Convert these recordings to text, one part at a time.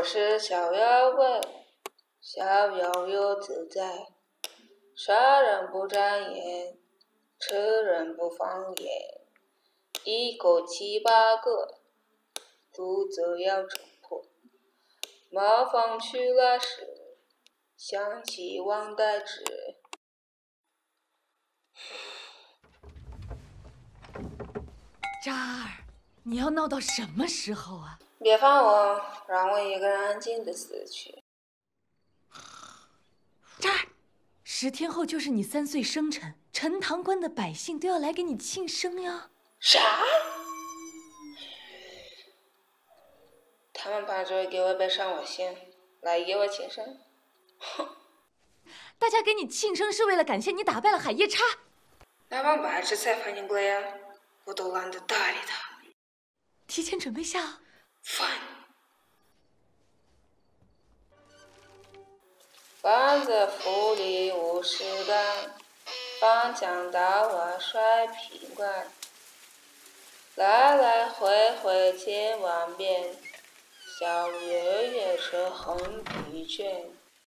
我是逍遥怪，逍遥又自在，杀人不眨眼，吃人不放眼，一口7、8个，肚子要撑破。茅房去了时，想起王代之。 渣儿，你要闹到什么时候啊？ 别烦我，让我一个人安静的死去。 渣儿，10天后就是你3岁生辰，陈塘关的百姓都要来给你庆生呀。 啥？他们把这给我背上我心，来给我庆生。哼！ 大家给你庆生是为了感谢你打败了海夜叉。 那帮白痴才反应过来呀，我都懒得搭理他。 提前准备下。 烦。房子府里50杆，房墙大瓦甩平管，来来回回千万遍，小月月是很疲倦。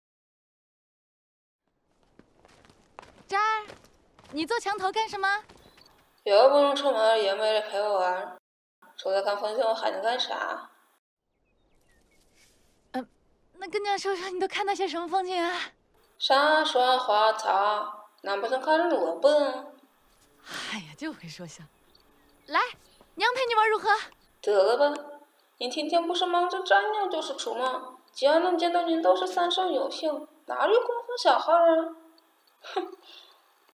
渣儿，你坐墙头干什么？ 又不能出门，也没人陪我玩，除了看风景，我还能干啥？ 那跟娘说说，你都看到些什么风景啊？ 山川花草，难不成看着萝卜？ 哎呀，就会说笑。来，娘陪你玩如何？ 得了吧，你天天不是忙着战鸟就是出没，既然能见到人都是三生有幸，哪有功夫小孩啊？哼！